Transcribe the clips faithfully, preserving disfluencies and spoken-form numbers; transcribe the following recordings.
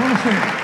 Buonasera.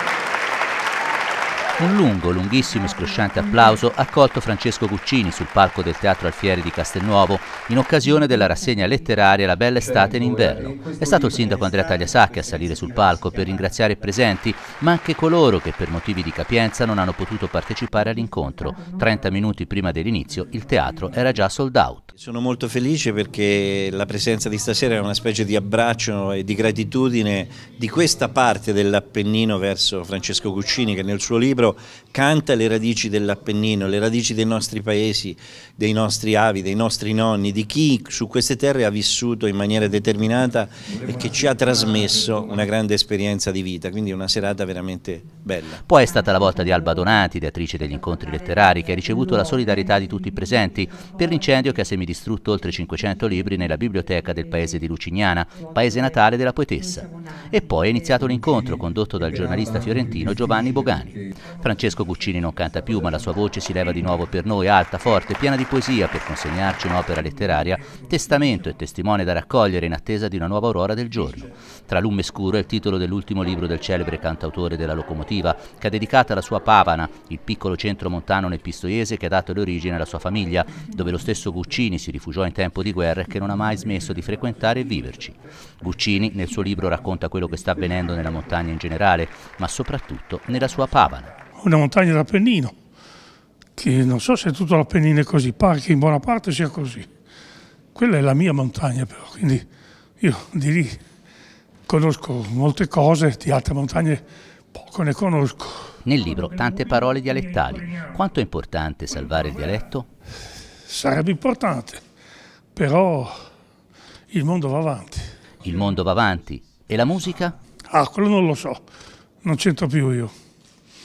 Un lungo, lunghissimo e scrosciante applauso ha accolto Francesco Guccini sul palco del Teatro Alfieri di Castelnuovo in occasione della rassegna letteraria La bella estate in inverno. È stato il sindaco Andrea Tagliasacchi a salire sul palco per ringraziare i presenti, ma anche coloro che per motivi di capienza non hanno potuto partecipare all'incontro. trenta minuti prima dell'inizio il teatro era già sold out. Sono molto felice perché la presenza di stasera è una specie di abbraccio e di gratitudine di questa parte dell'Appennino verso Francesco Guccini, che nel suo libro canta le radici dell'Appennino, le radici dei nostri paesi, dei nostri avi, dei nostri nonni, di chi su queste terre ha vissuto in maniera determinata e che ci ha trasmesso una grande esperienza di vita, quindi una serata veramente bella. Poi è stata la volta di Alba Donati, ideatrice degli incontri letterari, che ha ricevuto la solidarietà di tutti i presenti per l'incendio che ha semidistrutto oltre cinquecento libri nella biblioteca del paese di Lucignana, paese natale della poetessa. E poi è iniziato l'incontro condotto dal giornalista fiorentino Giovanni Bogani. Francesco Guccini non canta più, ma la sua voce si leva di nuovo per noi, alta, forte, piena di poesia, per consegnarci un'opera letteraria, testamento e testimone da raccogliere in attesa di una nuova aurora del giorno. Tra lume scuro è il titolo dell'ultimo libro del celebre cantautore della Locomotiva, che ha dedicato alla sua Pavana, il piccolo centro montano nel Pistoiese che ha dato le origini alla sua famiglia, dove lo stesso Guccini si rifugiò in tempo di guerra e che non ha mai smesso di frequentare e viverci. Guccini nel suo libro racconta quello che sta avvenendo nella montagna in generale, ma soprattutto nella sua Pavana. Una montagna d'Appennino, che non so se tutto l'Appennino è così, pare che in buona parte sia così. Quella è la mia montagna però, quindi io di lì conosco molte cose, di altre montagne poco ne conosco. Nel libro tante parole dialettali. Quanto è importante salvare il dialetto? Sarebbe importante, però il mondo va avanti. Il mondo va avanti. E la musica? Ah, quello non lo so, non c'entro più io.